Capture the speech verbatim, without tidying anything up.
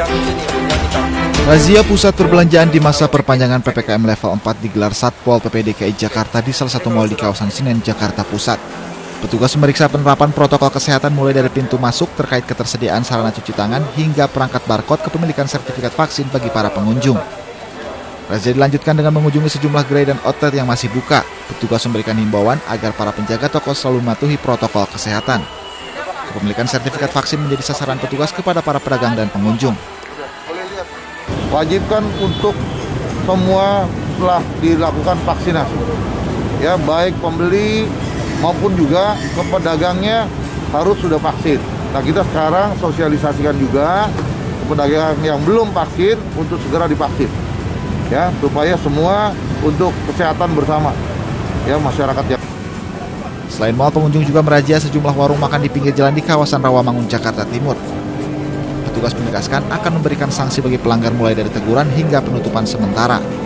Razia pusat perbelanjaan di masa perpanjangan P P K M level empat digelar Satpol P P D K I Jakarta di salah satu mal di kawasan Senen, Jakarta Pusat. Petugas memeriksa penerapan protokol kesehatan mulai dari pintu masuk terkait ketersediaan sarana cuci tangan hingga perangkat barcode kepemilikan sertifikat vaksin bagi para pengunjung. Razia dilanjutkan dengan mengunjungi sejumlah gerai dan outlet yang masih buka. Petugas memberikan himbauan agar para penjaga toko selalu mematuhi protokol kesehatan. Kepemilikan sertifikat vaksin menjadi sasaran petugas kepada para pedagang dan pengunjung. Wajibkan untuk semua telah dilakukan vaksinasi. Ya, baik pembeli maupun juga ke pedagangnya harus sudah vaksin. Nah, kita sekarang sosialisasikan juga ke pedagang yang belum vaksin untuk segera divaksin. Ya, supaya semua untuk kesehatan bersama. Ya, masyarakat yang Selain mal, pengunjung juga merazia sejumlah warung makan di pinggir jalan di kawasan Rawamangun, Jakarta Timur. Petugas menegaskan akan memberikan sanksi bagi pelanggar mulai dari teguran hingga penutupan sementara.